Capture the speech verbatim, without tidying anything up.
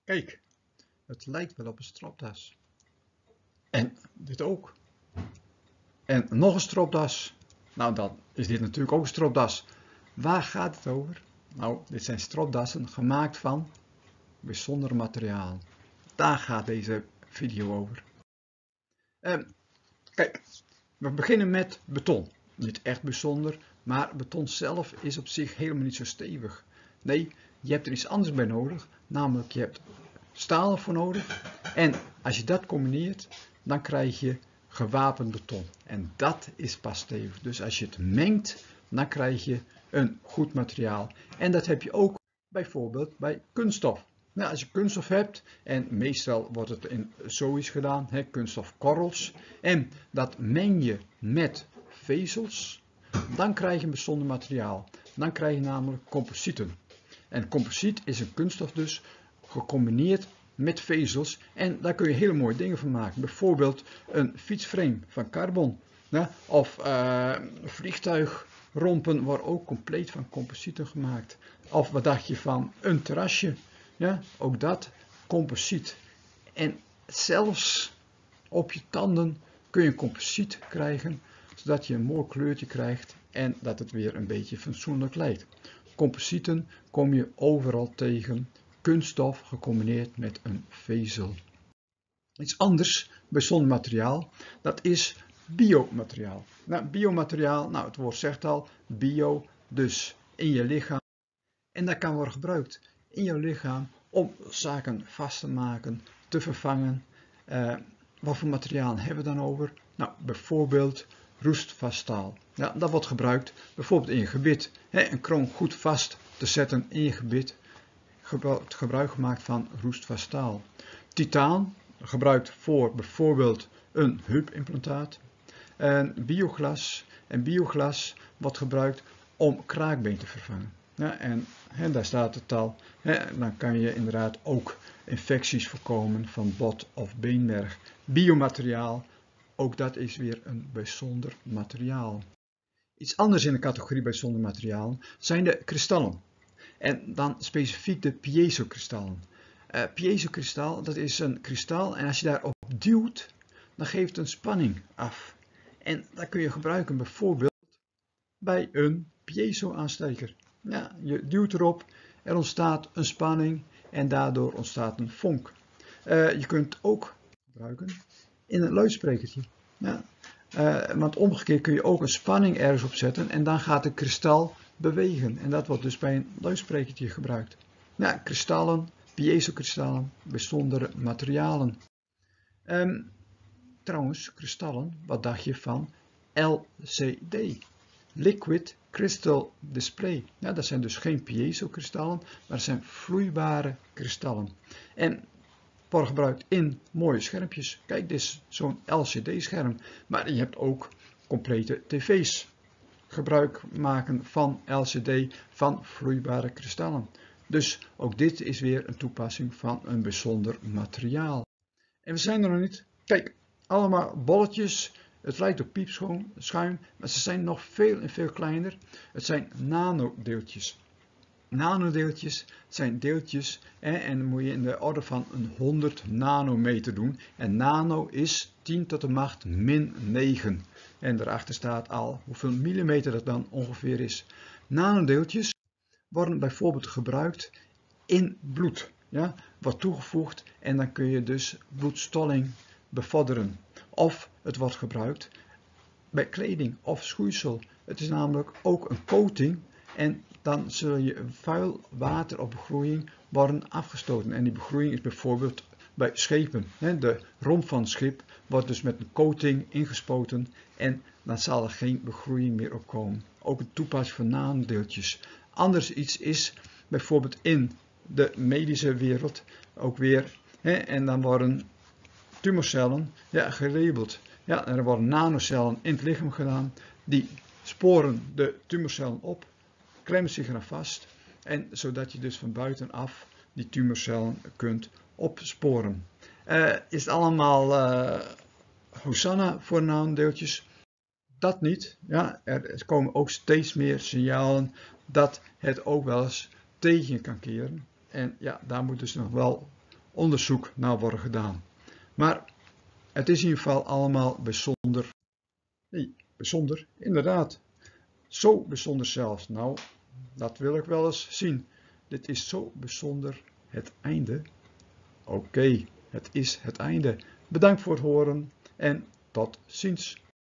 Kijk, het lijkt wel op een stropdas. En dit ook. En nog een stropdas. Nou, dan is dit natuurlijk ook een stropdas. Waar gaat het over? Nou, dit zijn stropdassen gemaakt van bijzonder materiaal. Daar gaat deze video over. Um, kijk, we beginnen met beton. Niet echt bijzonder, maar beton zelf is op zich helemaal niet zo stevig. Nee, je hebt er iets anders bij nodig, namelijk je hebt staal voor nodig. En als je dat combineert, dan krijg je gewapend beton. En dat is pas stevig. Dus als je het mengt, dan krijg je een goed materiaal. En dat heb je ook bijvoorbeeld bij kunststof. Nou, als je kunststof hebt, en meestal wordt het in zoiets gedaan, hè, kunststofkorrels, en dat meng je met vezels, dan krijg je een bijzonder materiaal. Dan krijg je namelijk composieten. En composiet is een kunststof dus, gecombineerd met vezels, en daar kun je hele mooie dingen van maken. Bijvoorbeeld een fietsframe van carbon, ja, of uh, vliegtuigrompen worden ook compleet van composieten gemaakt. Of wat dacht je van een terrasje? Ja, ook dat composiet. En zelfs op je tanden kun je een composiet krijgen, zodat je een mooi kleurtje krijgt en dat het weer een beetje fatsoenlijk lijkt. Composieten kom je overal tegen, kunststof gecombineerd met een vezel. Iets anders, bijzonder materiaal, dat is biomateriaal. Nou, biomateriaal, nou het woord zegt al, bio, dus in je lichaam. En dat kan worden gebruikt in jouw lichaam om zaken vast te maken, te vervangen. Uh, wat voor materiaal hebben we dan over? Nou, bijvoorbeeld roestvast staal. Ja, dat wordt gebruikt bijvoorbeeld in je gebit. Hè, een kroon goed vast te zetten in je gebit. Gebruik, gebruik gemaakt van roestvast staal. Titaan, gebruikt voor bijvoorbeeld een heupimplantaat. En bioglas. En bioglas wordt gebruikt om kraakbeen te vervangen. Ja, en he, daar staat het al. He, dan kan je inderdaad ook infecties voorkomen van bot of beenmerg. Biomateriaal, ook dat is weer een bijzonder materiaal. Iets anders in de categorie bijzonder materiaal zijn de kristallen. En dan specifiek de piezokristallen. Uh, piezokristal, dat is een kristal en als je daarop duwt, dan geeft het een spanning af. En dat kun je gebruiken bijvoorbeeld bij een piezo-aansteker. Ja, je duwt erop, er ontstaat een spanning en daardoor ontstaat een vonk. Uh, je kunt het ook gebruiken in een luidsprekertje. Ja. Uh, want omgekeerd kun je ook een spanning ergens op zetten en dan gaat het kristal bewegen. En dat wordt dus bij een luidsprekertje gebruikt. Ja, kristallen, piezokristallen, bijzondere materialen. Um, trouwens, kristallen, wat dacht je van L C D? Liquid Crystal Display. Ja, dat zijn dus geen piezokristallen, maar dat zijn vloeibare kristallen. En worden gebruikt in mooie schermpjes. Kijk, dit is zo'n L C D-scherm. Maar je hebt ook complete tv's. Gebruik maken van L C D van vloeibare kristallen. Dus ook dit is weer een toepassing van een bijzonder materiaal. En we zijn er nog niet. Kijk, allemaal bolletjes. Het lijkt op piepschuim, maar ze zijn nog veel en veel kleiner. Het zijn nanodeeltjes. Nanodeeltjes zijn deeltjes hè, en dan moet je in de orde van een honderd nanometer doen. En nano is tien tot de macht min negen. En daarachter staat al hoeveel millimeter dat dan ongeveer is. Nanodeeltjes worden bijvoorbeeld gebruikt in bloed. Ja, wordt toegevoegd en dan kun je dus bloedstolling bevorderen. Of het wordt gebruikt bij kleding of schoeisel. Het is namelijk ook een coating en dan zul je vuil water op begroeiing worden afgestoten. En die begroeiing is bijvoorbeeld bij schepen. De romp van het schip wordt dus met een coating ingespoten en dan zal er geen begroeiing meer op komen. Ook een toepassing van nanodeeltjes. Anders iets is bijvoorbeeld in de medische wereld ook weer. En dan worden tumorcellen ja, gelabeld. Ja, er worden nanocellen in het lichaam gedaan. Die sporen de tumorcellen op, klemmen zich eraan vast. En zodat je dus van buitenaf die tumorcellen kunt opsporen. Uh, is het allemaal uh, Hosanna voor nanodeeltjes? Dat niet. Ja, er komen ook steeds meer signalen dat het ook wel eens tegen je kan keren. En ja, daar moet dus nog wel onderzoek naar worden gedaan. Maar het is in ieder geval allemaal bijzonder. Nee, bijzonder, inderdaad. Zo bijzonder zelfs. Nou, dat wil ik wel eens zien. Dit is zo bijzonder. Het einde. Oké, okay, het is het einde. Bedankt voor het horen en tot ziens.